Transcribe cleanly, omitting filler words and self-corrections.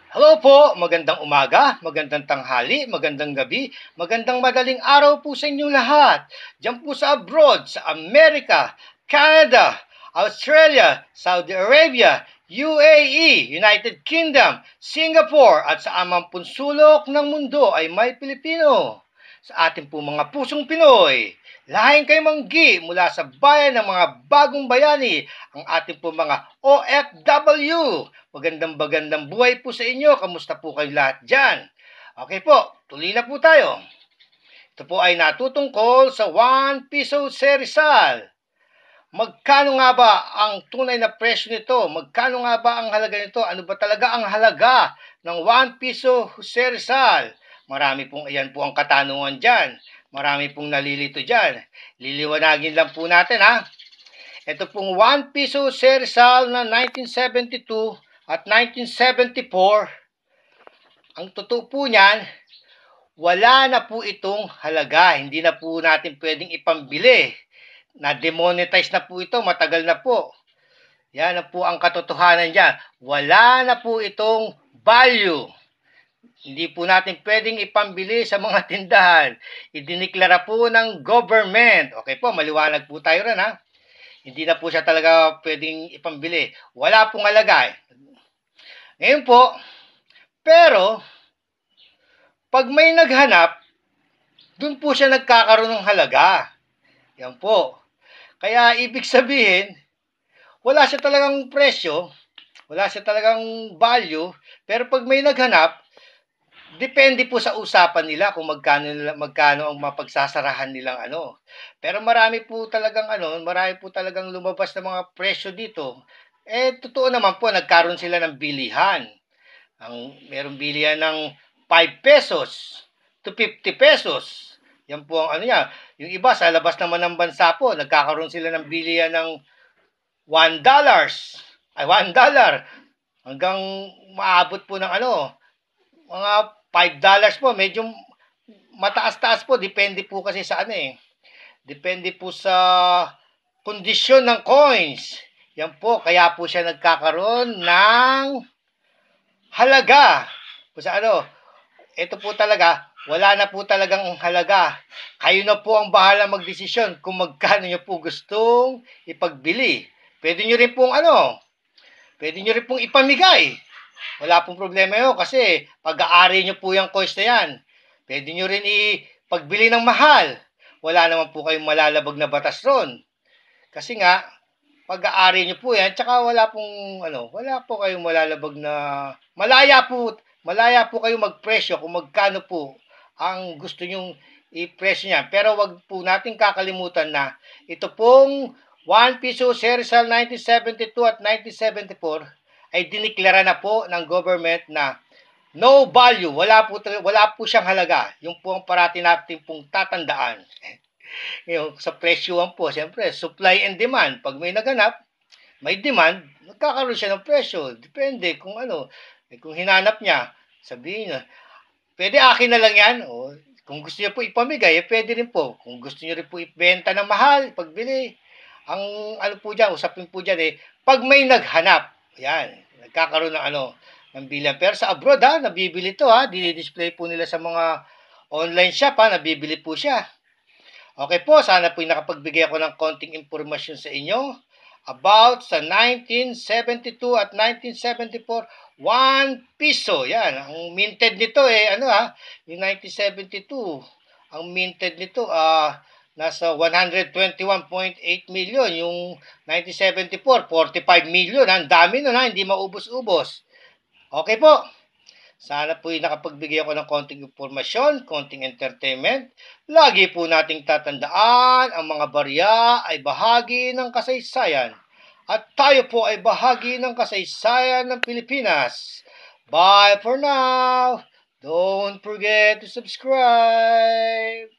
Hello po, magandang umaga, magandang tanghali, magandang gabi, magandang madaling araw po sa inyong lahat. Diyan po sa abroad, sa Amerika, Canada, Australia, Saudi Arabia, UAE, United Kingdom, Singapore at sa amang punsulok ng mundo ay may Pilipino. Sa ating po mga pusong Pinoy, lahing kay manggi mula sa bayan ng mga bagong bayani, ang ating po mga OFW. Magandang buhay po sa inyo. Kamusta po kayo lahat dyan? Okay po, tuloy na po tayo. Ito po ay natutungkol sa 1 piso Rizal. Magkano nga ba ang tunay na presyo nito? Magkano nga ba ang halaga nito? Ano ba talaga ang halaga ng 1 piso Rizal? Marami pong iyan po ang katanungan dyan. Marami pong nalilito dyan. Liliwanagin lang po natin ha. Ito pong 1 piso Rizal na 1972 at 1974, ang totoo po niyan, wala na po itong halaga. Hindi na po natin pwedeng ipambili. Na-demonetize na po ito, matagal na po. Yan na po ang katotohanan dyan. Wala na po itong value. Hindi po natin pwedeng ipambili sa mga tindahan. Idiniklara po ng government. Okay po, maliwanag po tayo rin ha. Hindi na po siya talaga pwedeng ipambili. Wala pong halaga. Ngayon po, pero, pag may naghanap, dun po siya nagkakaroon ng halaga. Yan po. Kaya ibig sabihin, wala siya talagang presyo, wala siya talagang value, pero pag may naghanap, depende po sa usapan nila kung magkano ang mapagsasarahan nilang ano. Pero marami po talagang lumabas na mga presyo dito. Totoo naman po, nagkaroon sila ng bilihan. Merong bilihan ng 5 pesos to 50 pesos. Yan po ang ano niya. Yung iba sa labas naman ng bansa po, nagkakaroon sila ng bilihan ng $1. Ay, $1. Hanggang maabot po ng mga $5 po. Medyo mataas-taas po. Depende po kasi sa Depende po sa kondisyon ng coins. Yan po. Kaya po siya nagkakaroon ng halaga. Ito po talaga, wala na po talagang halaga. Kayo na po ang bahala magdesisyon kung magkano nyo po gustong ipagbili. Pwede nyo rin pong ipamigay. Wala pong problema yun kasi pag-aari nyo po yung coins na yan. Pwede nyo rin ipagbili ng mahal. Wala naman po kayong malalabag na batas ron. Kasi nga, pag-aari nyo po yan, tsaka wala po kayong malalabag na, malaya po kayo magpresyo kung magkano po ang gusto nyong i-presyo niya. Pero wag po natin kakalimutan na ito pong 1 piso Rizal 1972 at 1974 ay diniklara na po ng government na no value, wala po siyang halaga. Yung po ang parati natin pong tatandaan. Yung sa presyohan po, siyempre, supply and demand. Pag may naganap, may demand, magkakaroon siya ng presyo. Depende kung kung hinanap niya, sabihin niya, pwede akin na lang yan. O, kung gusto niyo po ipamigay, pwede rin po. Kung gusto niyo rin po ibenta ng mahal, pagbili, ang usapin po dyan pag may naghanap, yan, nagkakaroon ng bilang. Pero sa abroad nabibili to dinidisplay po nila sa mga online shop nabibili po siya. Okay po, sana po nakapagbigay ako ng konting impormasyon sa inyo about sa 1972 at 1974 1 piso. Yan, ang minted nito yung 1972, ang minted nito nasa 121.8 million, yung 1974 45 million. Ang dami nun hindi maubos-ubos. Okay po. Sana po nakapagbigay ako ng konting impormasyon, konting entertainment. Lagi po nating tatandaan, ang mga barya ay bahagi ng kasaysayan. At tayo po ay bahagi ng kasaysayan ng Pilipinas. Bye for now! Don't forget to subscribe!